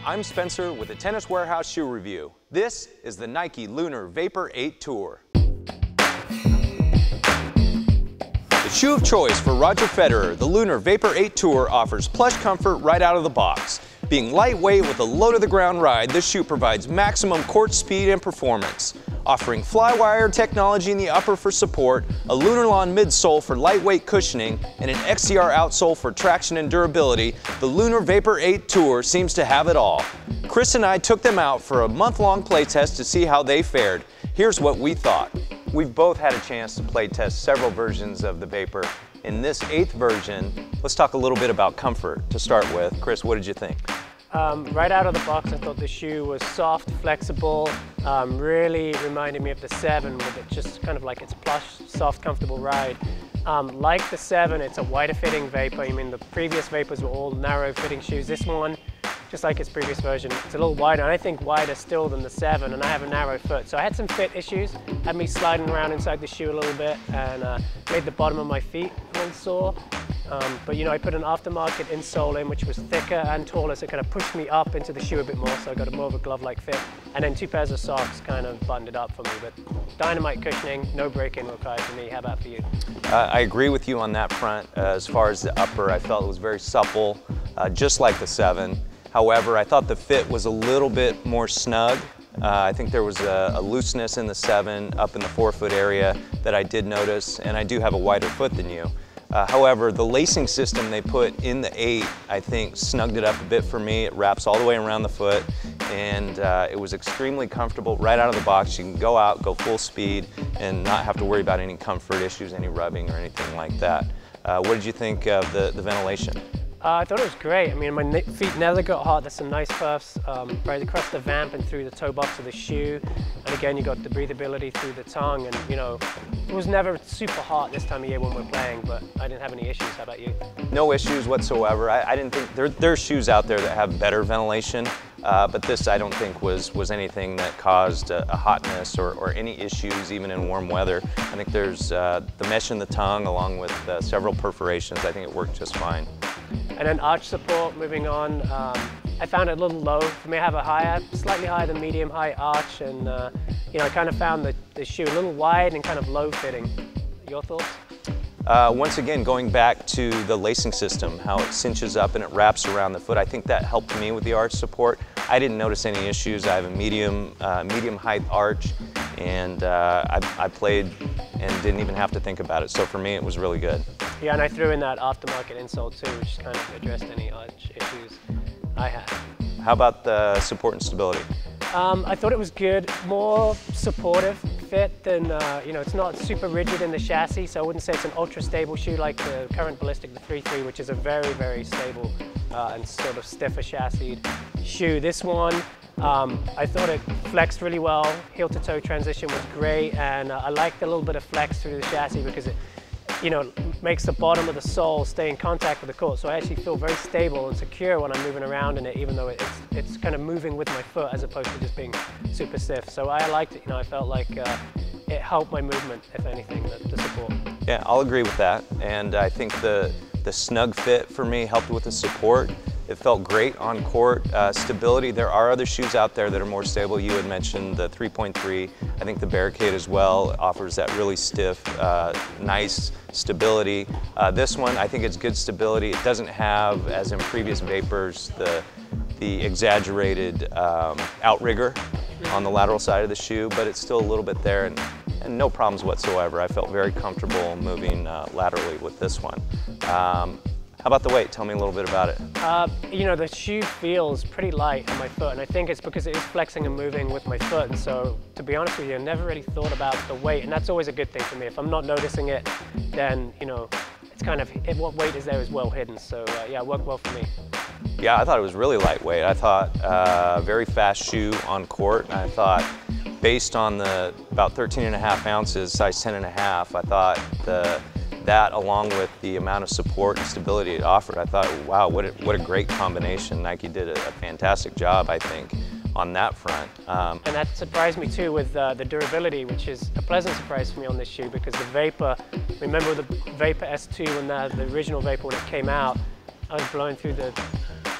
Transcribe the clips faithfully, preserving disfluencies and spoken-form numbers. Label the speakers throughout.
Speaker 1: I'm Spencer with the Tennis Warehouse Shoe Review. This is the Nike Lunar Vapor eight Tour. The shoe of choice for Roger Federer, the Lunar Vapor eight Tour offers plush comfort right out of the box. Being lightweight with a low-to-the-ground ride, this shoe provides maximum court speed and performance. Offering Flywire technology in the upper for support, a Lunarlon midsole for lightweight cushioning, and an X C R outsole for traction and durability, the Lunar Vapor eight Tour seems to have it all. Chris and I took them out for a month-long play test to see how they fared. Here's what we thought. We've both had a chance to play test several versions of the Vapor. In this eighth version, let's talk a little bit about comfort to start with. Chris, what did you think?
Speaker 2: Um, right out of the box, I thought the shoe was soft, flexible, um, really reminded me of the seven with it just kind of like its plush, soft, comfortable ride. Um, like the seven, it's a wider fitting Vapor. I mean, the previous Vapors were all narrow fitting shoes. This one, just like its previous version, it's a little wider, and I think wider still than the seven, and I have a narrow foot. So I had some fit issues, had me sliding around inside the shoe a little bit, and uh, made the bottom of my feet a little sore. Um, but you know, I put an aftermarket insole in, which was thicker and taller, so it kind of pushed me up into the shoe a bit more, so I got a more of a glove-like fit. And then two pairs of socks kind of buttoned it up for me. But dynamite cushioning, no break-in required for me. How about for you?
Speaker 1: Uh, I agree with you on that front. Uh, as far as the upper, I felt it was very supple, uh, just like the seven. However, I thought the fit was a little bit more snug. Uh, I think there was a, a looseness in the seven up in the forefoot area that I did notice, and I do have a wider foot than you. Uh, however, the lacing system they put in the eight, I think, snugged it up a bit for me. It wraps all the way around the foot, and uh, it was extremely comfortable right out of the box. You can go out, go full speed, and not have to worry about any comfort issues, any rubbing or anything like that. Uh, what did you think of the, the ventilation?
Speaker 2: Uh, I thought it was great. I mean, my feet never got hot. There's some nice puffs um, right across the vamp and through the toe box of the shoe. And again, you got the breathability through the tongue. And you know, it was never super hot this time of year when we're playing, but I didn't have any issues. How about you?
Speaker 1: No issues whatsoever. I, I didn't think, there, there are shoes out there that have better ventilation, uh, but this I don't think was, was anything that caused a, a hotness or, or any issues even in warm weather. I think there's uh, the mesh in the tongue along with uh, several perforations. I think it worked just fine.
Speaker 2: And then arch support, moving on, um, I found it a little low. For me, I have a higher, slightly higher than medium height arch, and uh, you know, I kind of found the, the shoe a little wide and kind of low fitting. Your thoughts?
Speaker 1: Uh, once again, going back to the lacing system, how it cinches up and it wraps around the foot, I think that helped me with the arch support. I didn't notice any issues. I have a medium, uh, medium height arch, and uh, I, I played and didn't even have to think about it. So for me, it was really good.
Speaker 2: Yeah, and I threw in that aftermarket insole too, which kind of addressed any arch issues I had.
Speaker 1: How about the support and stability?
Speaker 2: Um, I thought it was good, more supportive fit than, uh, you know, it's not super rigid in the chassis, so I wouldn't say it's an ultra stable shoe like the current Ballistic, the three three, which is a very, very stable uh, and sort of stiffer chassis shoe. This one, um, I thought it flexed really well, heel to toe transition was great, and uh, I liked the little bit of flex through the chassis because it, you know, makes the bottom of the sole stay in contact with the court. So I actually feel very stable and secure when I'm moving around in it, even though it's, it's kind of moving with my foot as opposed to just being super stiff. So I liked it, you know, I felt like uh, it helped my movement, if anything, the, the support.
Speaker 1: Yeah, I'll agree with that. And I think the, the snug fit for me helped with the support. It felt great on court. Uh, stability, there are other shoes out there that are more stable. You had mentioned the three point three. I think the Barricade as well offers that really stiff, uh, nice stability. Uh, this one, I think it's good stability. It doesn't have, as in previous Vapors, the, the exaggerated um, outrigger on the lateral side of the shoe, but it's still a little bit there, and, and no problems whatsoever. I felt very comfortable moving uh, laterally with this one. Um, How about the weight? Tell me a little bit about it.
Speaker 2: Uh, you know, the shoe feels pretty light on my foot, and I think it's because it is flexing and moving with my foot. And so, to be honest with you, I never really thought about the weight, and that's always a good thing for me. If I'm not noticing it, then, you know, it's kind of, what weight is there is well hidden. So, uh, yeah, it worked well for me.
Speaker 1: Yeah, I thought it was really lightweight. I thought uh, very fast shoe on court. I thought, based on the about thirteen and a half ounces, size ten and a half, I thought the that along with the amount of support and stability it offered, I thought, wow, what a, what a great combination. Nike did a, a fantastic job, I think, on that front. Um,
Speaker 2: and that surprised me too with uh, the durability, which is a pleasant surprise for me on this shoe, because the Vapor, remember the Vapor S two when the, the original Vapor when it came out, I was blowing through the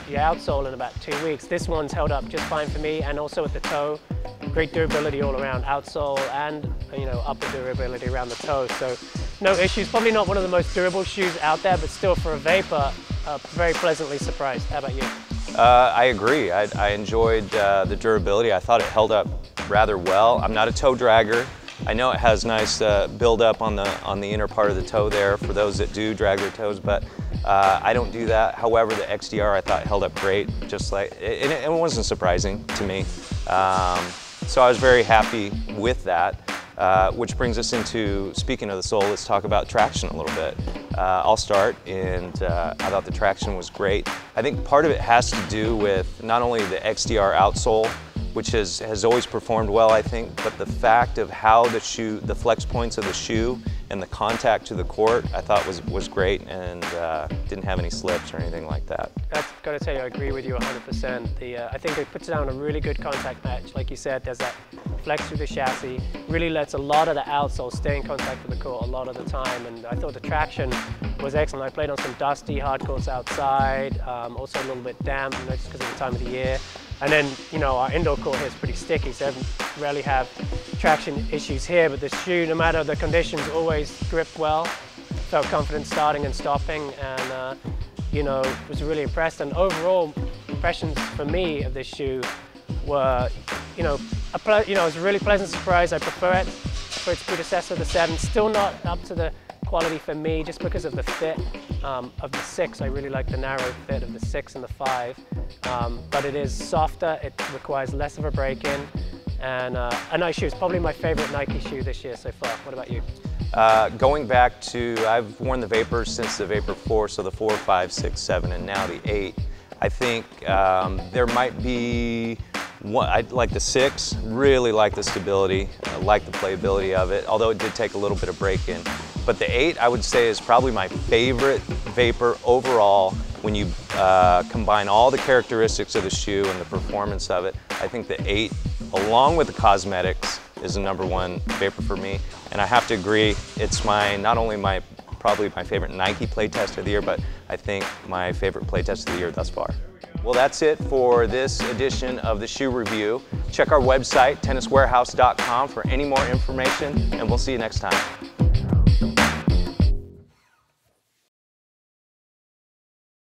Speaker 2: the outsole in about two weeks. This one's held up just fine for me, and also at the toe. Great durability all around, outsole and you know upper durability around the toe. So no issues. Probably not one of the most durable shoes out there, but still for a Vapor, uh, very pleasantly surprised. How about you?
Speaker 1: Uh, I agree. I, I enjoyed uh, the durability. I thought it held up rather well. I'm not a toe dragger. I know it has nice uh, build up on the on the inner part of the toe there for those that do drag their toes, but uh, I don't do that. However, the X D R I thought held up great, just like it, it wasn't surprising to me. Um, so I was very happy with that. Uh, which brings us into, speaking of the sole, let's talk about traction a little bit. Uh, I'll start, and uh, I thought the traction was great. I think part of it has to do with not only the X D R outsole, which has, has always performed well, I think, but the fact of how the shoe, the flex points of the shoe and the contact to the court, I thought was, was great, and uh, didn't have any slips or anything like that.
Speaker 2: I've got to tell you, I agree with you one hundred percent. The, uh, I think it puts down a really good contact match. Like you said, there's that flex through the chassis, really lets a lot of the outsole stay in contact with the court a lot of the time, and I thought the traction was excellent. I played on some dusty hard courts outside, um, also a little bit damp, you know, just because of the time of the year. And then, you know, our indoor court here is pretty sticky, so I rarely have traction issues here, but the shoe, no matter the conditions, always gripped well. Felt confident starting and stopping, and, uh, you know, was really impressed. And overall impressions for me of this shoe were, you know, a you know, it was a really pleasant surprise. I prefer it for its predecessor, the seven. Still not up to the quality for me, just because of the fit um, of the six. I really like the narrow fit of the six and the five, um, but it is softer. It requires less of a break-in, and uh, a nice shoe. It's probably my favorite Nike shoe this year so far. What about you?
Speaker 1: Uh, going back to, I've worn the Vapors since the Vapor four, so the four, five, six, seven, and now the eight. I think um, there might be one, I like the six, really like the stability, I like the playability of it, although it did take a little bit of break-in. But the eight, I would say, is probably my favorite Vapor overall. When you uh, combine all the characteristics of the shoe and the performance of it, I think the eight, along with the cosmetics, is the number one Vapor for me. And I have to agree, it's my, not only my, probably my favorite Nike playtest of the year, but I think my favorite playtest of the year thus far. Well, that's it for this edition of the Shoe Review. Check our website, tennis warehouse dot com, for any more information, and we'll see you next time.